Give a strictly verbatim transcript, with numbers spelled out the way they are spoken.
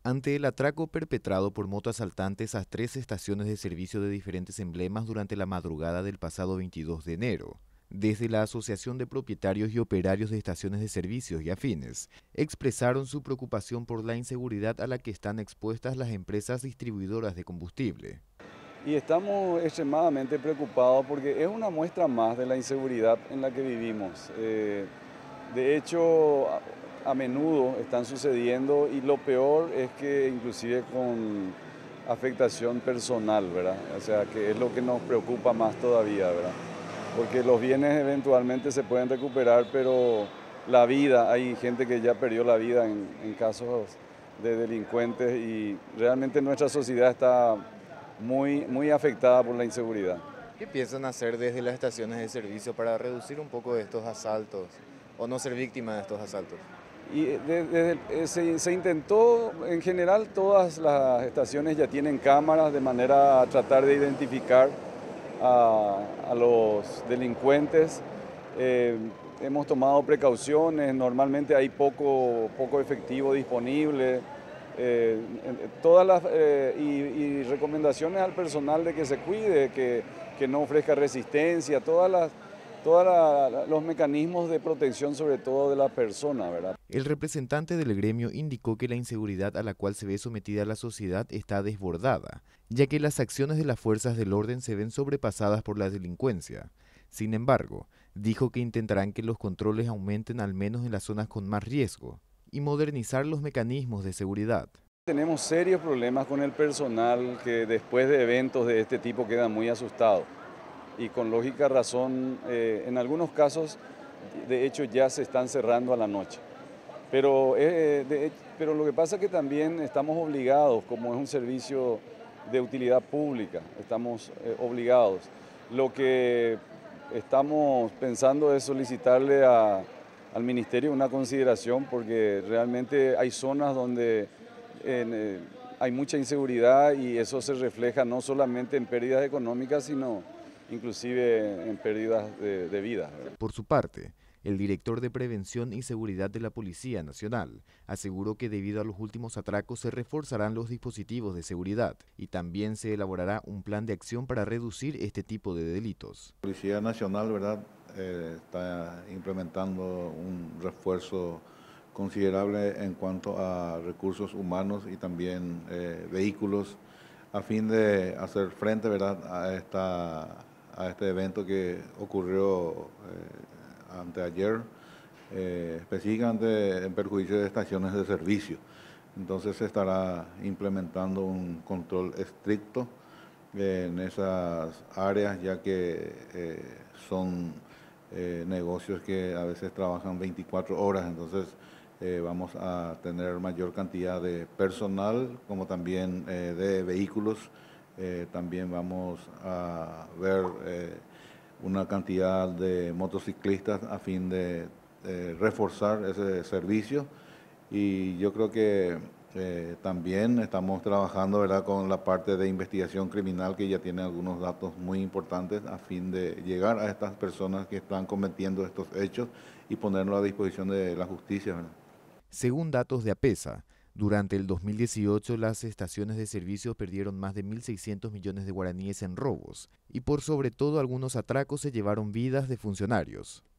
Ante el atraco perpetrado por motoasaltantes a tres estaciones de servicio de diferentes emblemas durante la madrugada del pasado veintidós de enero, desde la Asociación de Propietarios y Operarios de Estaciones de Servicios y afines, expresaron su preocupación por la inseguridad a la que están expuestas las empresas distribuidoras de combustible. Y estamos extremadamente preocupados porque es una muestra más de la inseguridad en la que vivimos. Eh, de hecho, a, a menudo están sucediendo y lo peor es que inclusive con afectación personal, ¿verdad? O sea, que es lo que nos preocupa más todavía, ¿verdad? Porque los bienes eventualmente se pueden recuperar, pero la vida, hay gente que ya perdió la vida en, en casos de delincuentes y realmente nuestra sociedad está muy, muy afectada por la inseguridad. ¿Qué piensan hacer desde las estaciones de servicio para reducir un poco de estos asaltos o no ser víctima de estos asaltos? Y de, de, de, se, se intentó, en general todas las estaciones ya tienen cámaras de manera a tratar de identificar a, a los delincuentes. Eh, hemos tomado precauciones, normalmente hay poco, poco efectivo disponible. Eh, todas las eh, y, y recomendaciones al personal de que se cuide, que, que no ofrezca resistencia, todas las todos la, los mecanismos de protección sobre todo de la persona, ¿verdad? El representante del gremio indicó que la inseguridad a la cual se ve sometida la sociedad está desbordada, ya que las acciones de las fuerzas del orden se ven sobrepasadas por la delincuencia. Sin embargo, dijo que intentarán que los controles aumenten al menos en las zonas con más riesgo y modernizar los mecanismos de seguridad. Tenemos serios problemas con el personal que después de eventos de este tipo quedan muy asustados. Y con lógica razón, eh, en algunos casos, de hecho, ya se están cerrando a la noche. Pero, eh, de, pero lo que pasa es que también estamos obligados, como es un servicio de utilidad pública, estamos eh, obligados. Lo que estamos pensando es solicitarle a, al Ministerio una consideración porque realmente hay zonas donde en, eh, hay mucha inseguridad y eso se refleja no solamente en pérdidas económicas, sino inclusive en pérdidas de, de vida. Por su parte, el director de Prevención y Seguridad de la Policía Nacional aseguró que debido a los últimos atracos se reforzarán los dispositivos de seguridad y también se elaborará un plan de acción para reducir este tipo de delitos. La Policía Nacional, ¿verdad?, eh, está implementando un refuerzo considerable en cuanto a recursos humanos y también eh, vehículos a fin de hacer frente, ¿verdad?, a esta a este evento que ocurrió eh, anteayer, eh, específicamente en perjuicio de estaciones de servicio. Entonces se estará implementando un control estricto eh, en esas áreas, ya que eh, son eh, negocios que a veces trabajan veinticuatro horas, entonces eh, vamos a tener mayor cantidad de personal como también eh, de vehículos. Eh, también vamos a ver eh, una cantidad de motociclistas a fin de eh, reforzar ese servicio y yo creo que eh, también estamos trabajando, ¿verdad?, con la parte de investigación criminal que ya tiene algunos datos muy importantes a fin de llegar a estas personas que están cometiendo estos hechos y ponerlos a disposición de la justicia, ¿verdad? Según datos de APESA, durante el dos mil dieciocho, las estaciones de servicio perdieron más de mil seiscientos millones de guaraníes en robos y por sobre todo algunos atracos se llevaron vidas de funcionarios.